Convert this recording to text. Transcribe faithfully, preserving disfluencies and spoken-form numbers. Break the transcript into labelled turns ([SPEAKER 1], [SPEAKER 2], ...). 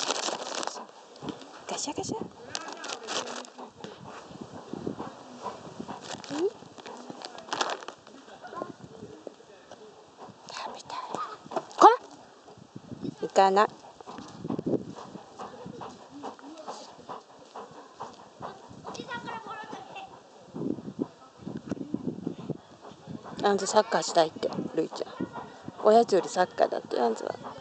[SPEAKER 1] ガシャガシャ。うん？食べたい。こら！行かない。あんずサッカーしたいって、るいちゃん。おやつよりサッカーだって、あんずは。